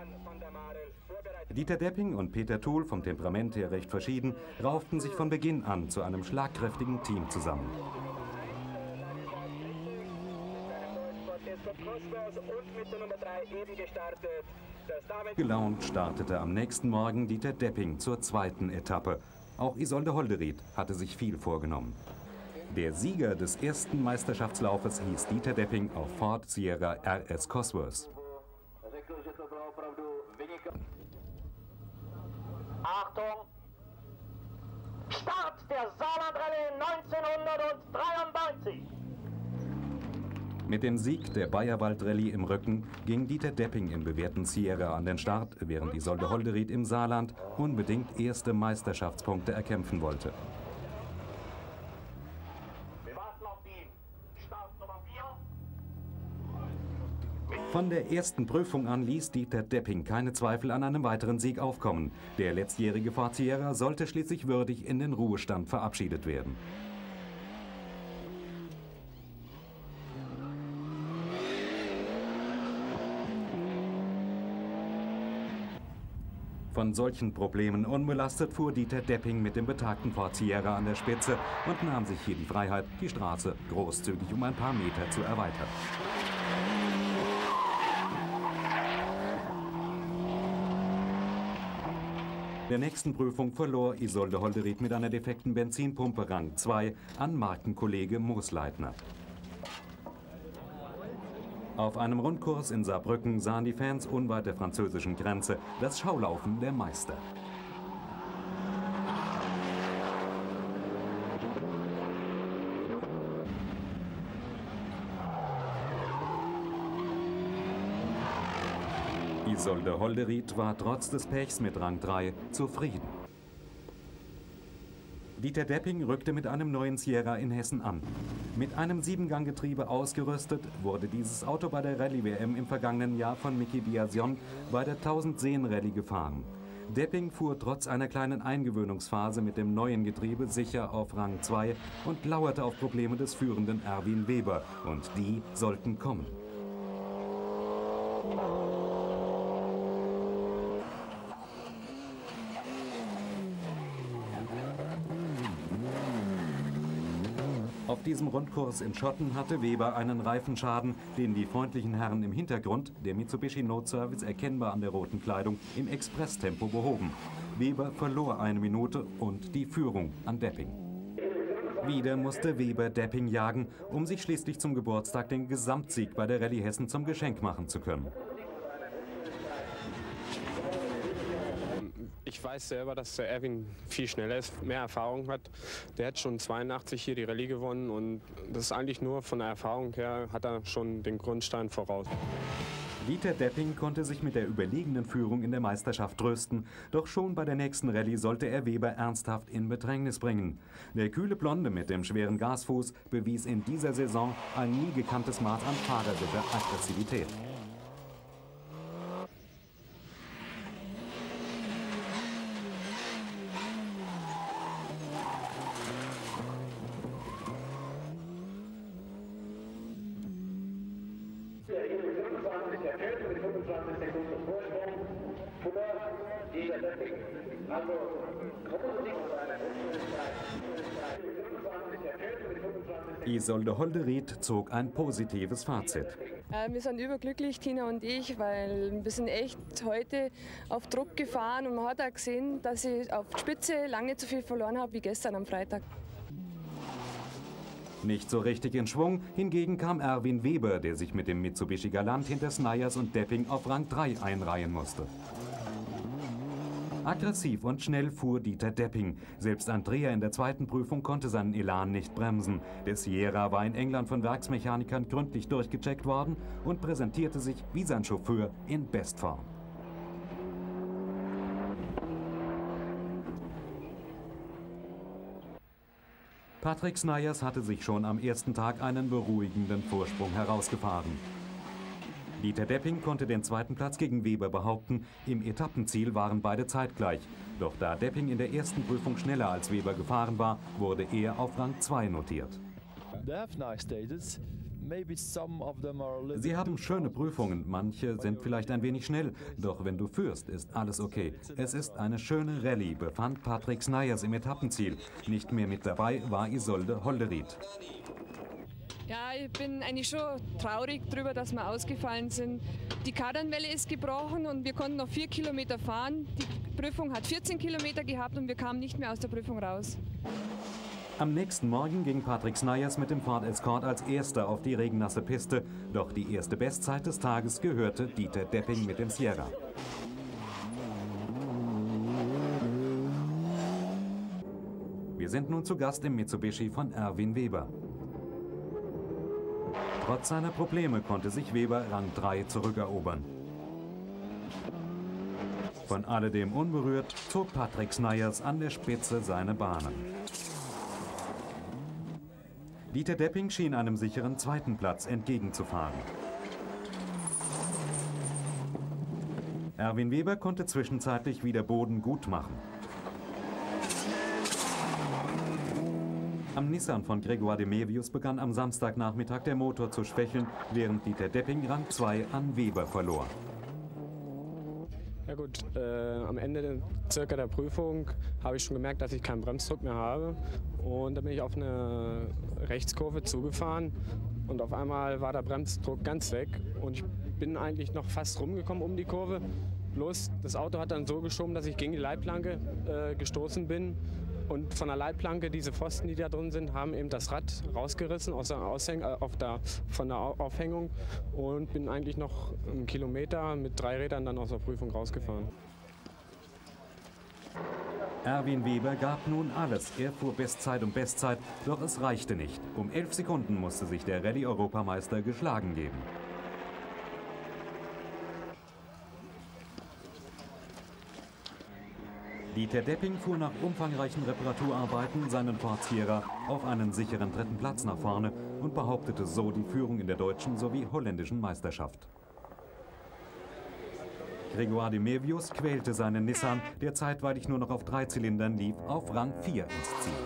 Dieter Depping und Peter Thuel, vom Temperament her recht verschieden, rauften sich von Beginn an zu einem schlagkräftigen Team zusammen. Gelaunt startete am nächsten Morgen Dieter Depping zur zweiten Etappe. Auch Isolde Holderried hatte sich viel vorgenommen. Der Sieger des ersten Meisterschaftslaufes hieß Dieter Depping auf Ford Sierra RS Cosworth. Achtung! Start der Saarland-Rallye 1993! Mit dem Sieg der Bayerwald-Rallye im Rücken ging Dieter Depping im bewährten Sierra an den Start, während Isolde Holderried im Saarland unbedingt erste Meisterschaftspunkte erkämpfen wollte. Wir warten auf die Startnummer 4. Von der ersten Prüfung an ließ Dieter Depping keine Zweifel an einem weiteren Sieg aufkommen. Der letztjährige Ford Sierra sollte schließlich würdig in den Ruhestand verabschiedet werden. Von solchen Problemen unbelastet fuhr Dieter Depping mit dem betagten Ford Sierra an der Spitze und nahm sich hier die Freiheit, die Straße großzügig um ein paar Meter zu erweitern. Der nächsten Prüfung verlor Isolde Holderried mit einer defekten Benzinpumpe Rang 2 an Markenkollege Moosleitner. Auf einem Rundkurs in Saarbrücken sahen die Fans unweit der französischen Grenze das Schaulaufen der Meister. Isolde Holderried war trotz des Pechs mit Rang 3 zufrieden. Dieter Depping rückte mit einem neuen Sierra in Hessen an. Mit einem 7-Gang-Getriebe ausgerüstet wurde dieses Auto bei der Rallye-WM im vergangenen Jahr von Mickey Biasion bei der 1000-Seen-Rallye gefahren. Depping fuhr trotz einer kleinen Eingewöhnungsphase mit dem neuen Getriebe sicher auf Rang 2 und lauerte auf Probleme des führenden Erwin Weber. Und die sollten kommen. Auf diesem Rundkurs in Schotten hatte Weber einen Reifenschaden, den die freundlichen Herren im Hintergrund, der Mitsubishi Notservice erkennbar an der roten Kleidung, im Expresstempo behoben. Weber verlor eine Minute und die Führung an Depping. Wieder musste Weber Depping jagen, um sich schließlich zum Geburtstag den Gesamtsieg bei der Rallye Hessen zum Geschenk machen zu können. Ich weiß selber, dass der Erwin viel schneller ist, mehr Erfahrung hat. Der hat schon 82 hier die Rallye gewonnen und das ist eigentlich nur von der Erfahrung her, hat er schon den Grundstein voraus. Dieter Depping konnte sich mit der überlegenen Führung in der Meisterschaft trösten, doch schon bei der nächsten Rallye sollte er Weber ernsthaft in Bedrängnis bringen. Der kühle Blonde mit dem schweren Gasfuß bewies in dieser Saison ein nie gekanntes Maß an fahreriger Aggressivität. Isolde Holderried zog ein positives Fazit. Wir sind überglücklich, Tina und ich, weil wir sind echt heute auf Druck gefahren und man hat auch gesehen, dass ich auf die Spitze lange nicht so viel verloren habe wie gestern am Freitag. Nicht so richtig in Schwung, hingegen kam Erwin Weber, der sich mit dem Mitsubishi Galant hinter Snijers und Depping auf Rang 3 einreihen musste. Aggressiv und schnell fuhr Dieter Depping. Selbst Andrea in der zweiten Prüfung konnte seinen Elan nicht bremsen. Der Sierra war in England von Werksmechanikern gründlich durchgecheckt worden und präsentierte sich wie sein Chauffeur in Bestform. Patrick Snijers hatte sich schon am ersten Tag einen beruhigenden Vorsprung herausgefahren. Dieter Depping konnte den zweiten Platz gegen Weber behaupten. Im Etappenziel waren beide zeitgleich. Doch da Depping in der ersten Prüfung schneller als Weber gefahren war, wurde er auf Rang 2 notiert. They have nice stages, Sie haben schöne Prüfungen, manche sind vielleicht ein wenig schnell, doch wenn du führst, ist alles okay. Es ist eine schöne Rallye, befand Patrick Snijers im Etappenziel. Nicht mehr mit dabei war Isolde Holderried. Ja, ich bin eigentlich schon traurig darüber, dass wir ausgefallen sind. Die Kardanwelle ist gebrochen und wir konnten noch 4 Kilometer fahren. Die Prüfung hat 14 Kilometer gehabt und wir kamen nicht mehr aus der Prüfung raus. Am nächsten Morgen ging Patrick Snijers mit dem Ford Escort als Erster auf die regennasse Piste. Doch die erste Bestzeit des Tages gehörte Dieter Depping mit dem Sierra. Wir sind nun zu Gast im Mitsubishi von Erwin Weber. Trotz seiner Probleme konnte sich Weber Rang 3 zurückerobern. Von alledem unberührt zog Patrick Snijers an der Spitze seine Bahnen. Dieter Depping schien einem sicheren zweiten Platz entgegenzufahren. Erwin Weber konnte zwischenzeitlich wieder Boden gut machen. Am Nissan von Grégoire de Mévius begann am Samstagnachmittag der Motor zu schwächeln, während Dieter Depping Rang 2 an Weber verlor. Ja gut, am Ende circa der Prüfung habe ich schon gemerkt, dass ich keinen Bremsdruck mehr habe. Und da bin ich auf eine Rechtskurve zugefahren und auf einmal war der Bremsdruck ganz weg. Und ich bin eigentlich noch fast rumgekommen um die Kurve. Bloß das Auto hat dann so geschoben, dass ich gegen die Leitplanke gestoßen bin. Und von der Leitplanke, diese Pfosten, die da drin sind, haben eben das Rad rausgerissen aus der von der Aufhängung und bin eigentlich noch einen Kilometer mit 3 Rädern dann aus der Prüfung rausgefahren. Erwin Weber gab nun alles. Er fuhr Bestzeit um Bestzeit, doch es reichte nicht. Um 11 Sekunden musste sich der Rallye-Europameister geschlagen geben. Dieter Depping fuhr nach umfangreichen Reparaturarbeiten seinen Ford Sierra auf einen sicheren 3. Platz nach vorne und behauptete so die Führung in der deutschen sowie holländischen Meisterschaft. Grégoire de Mévius quälte seinen Nissan, der zeitweilig nur noch auf 3 Zylindern lief, auf Rang 4 ins Ziel.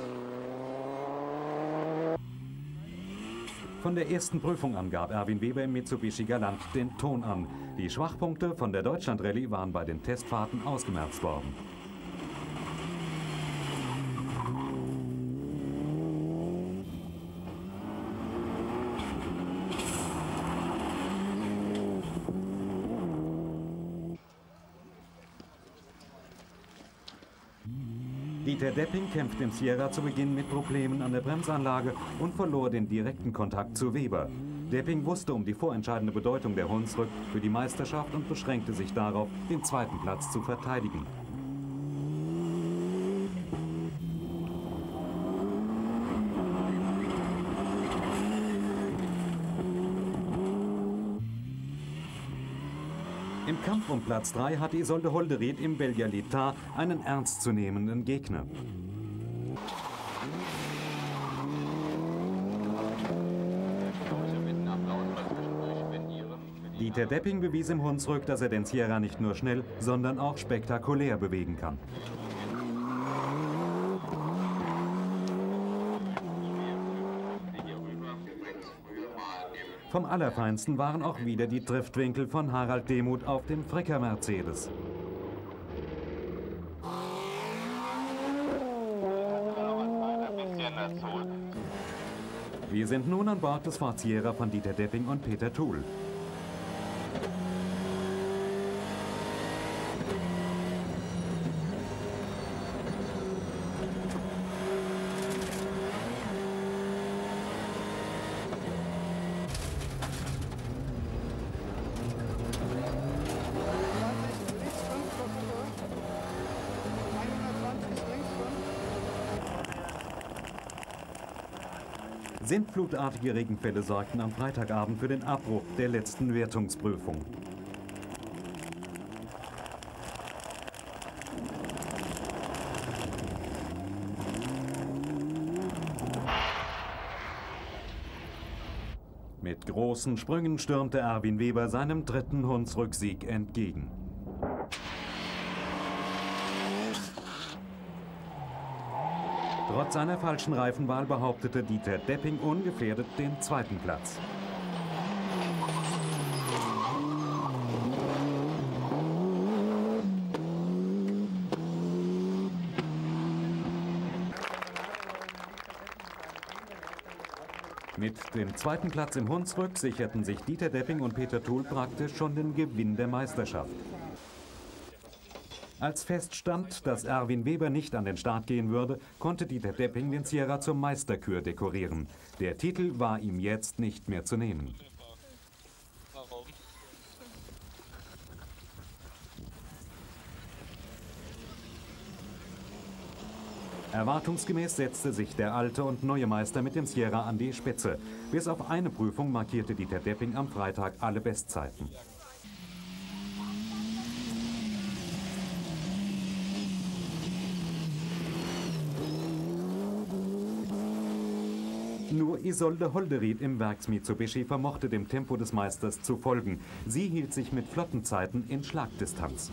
Von der ersten Prüfung an gab Erwin Weber im Mitsubishi galant den Ton an. Die Schwachpunkte von der Deutschland-Rallye waren bei den Testfahrten ausgemerzt worden. Dieter Depping kämpfte im Sierra zu Beginn mit Problemen an der Bremsanlage und verlor den direkten Kontakt zu Weber. Depping wusste um die vorentscheidende Bedeutung der Hunsrück für die Meisterschaft und beschränkte sich darauf, den 2. Platz zu verteidigen. Im Kampf um Platz 3 hatte Isolde Holderried im Belgier L'État einen ernstzunehmenden Gegner. Dieter Depping bewies im Hunsrück, dass er den Sierra nicht nur schnell, sondern auch spektakulär bewegen kann. Vom Allerfeinsten waren auch wieder die Driftwinkel von Harald Demuth auf dem Fricker Mercedes. Wir sind nun an Bord des Ford Sierra von Dieter Depping und Peter Thuel. Sintflutartige Regenfälle sorgten am Freitagabend für den Abbruch der letzten Wertungsprüfung. Mit großen Sprüngen stürmte Erwin Weber seinem 3. Hunsrück-Sieg entgegen. Trotz seiner falschen Reifenwahl behauptete Dieter Depping ungefährdet den 2. Platz. Mit dem zweiten Platz im Hunsrück sicherten sich Dieter Depping und Peter Thul praktisch schon den Gewinn der Meisterschaft. Als feststand, dass Erwin Weber nicht an den Start gehen würde, konnte Dieter Depping den Sierra zur Meisterkür dekorieren. Der Titel war ihm jetzt nicht mehr zu nehmen. Warum? Erwartungsgemäß setzte sich der alte und neue Meister mit dem Sierra an die Spitze. Bis auf eine Prüfung markierte Dieter Depping am Freitag alle Bestzeiten. Nur Isolde Holderried im Werks-Mitsubishi vermochte dem Tempo des Meisters zu folgen. Sie hielt sich mit flotten Zeiten in Schlagdistanz.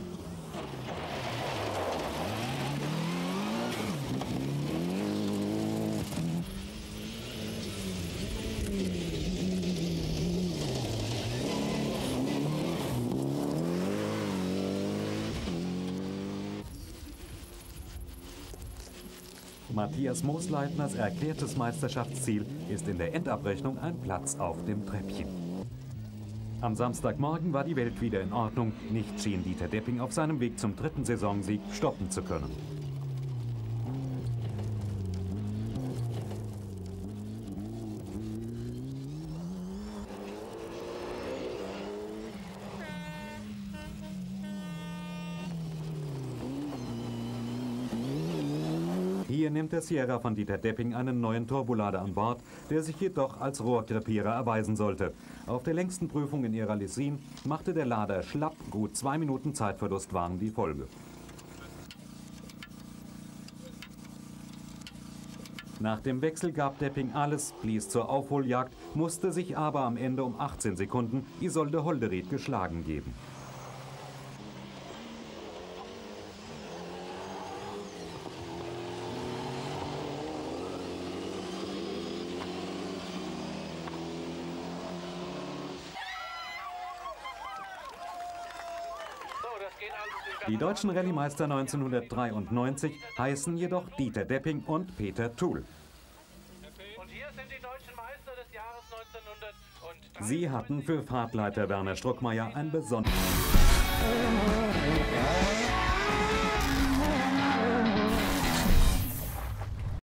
Matthias Moosleitners erklärtes Meisterschaftsziel ist in der Endabrechnung ein Platz auf dem Treppchen. Am Samstagmorgen war die Welt wieder in Ordnung. Nicht schien Dieter Depping auf seinem Weg zum 3. Saisonsieg stoppen zu können. Hier nimmt der Sierra von Dieter Depping einen neuen Turbolader an Bord, der sich jedoch als Rohrkrepierer erweisen sollte. Auf der längsten Prüfung in ihrer Lissin machte der Lader schlapp, gut 2 Minuten Zeitverlust waren die Folge. Nach dem Wechsel gab Depping alles, blies zur Aufholjagd, musste sich aber am Ende um 18 Sekunden Isolde Holderried geschlagen geben. Die deutschen Rallye-Meister 1993 heißen jedoch Dieter Depping und Peter Thul. Und hier sind die deutschen Meister des Jahres 1903. Sie hatten für Fahrtleiter Werner Struckmeier ein besonderes...